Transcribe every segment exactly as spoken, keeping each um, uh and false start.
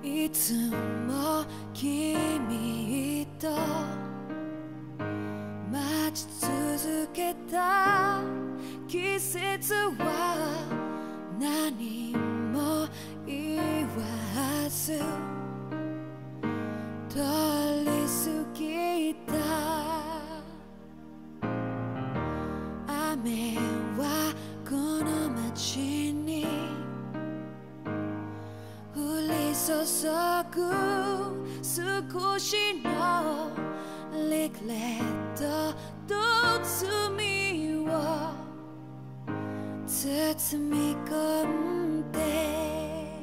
いつも君と待ち続けた季節は何も言わず通り過ぎた。雨はこの街に降り注ぐ少しのリグレットと罪を包み込んで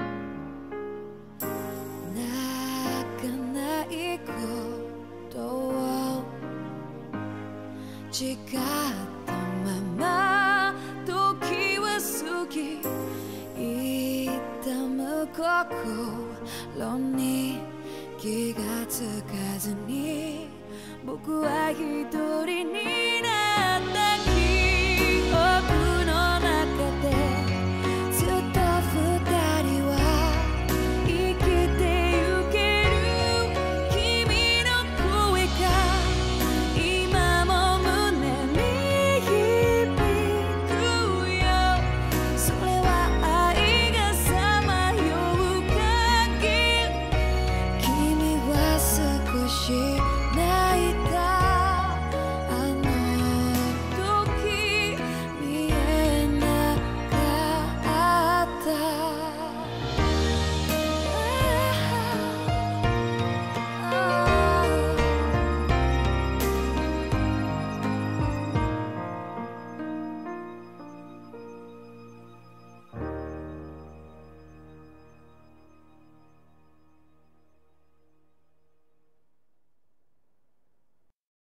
泣かないことを誓ったまま時は過ぎ痛む心に気がつかずに僕は一人になった。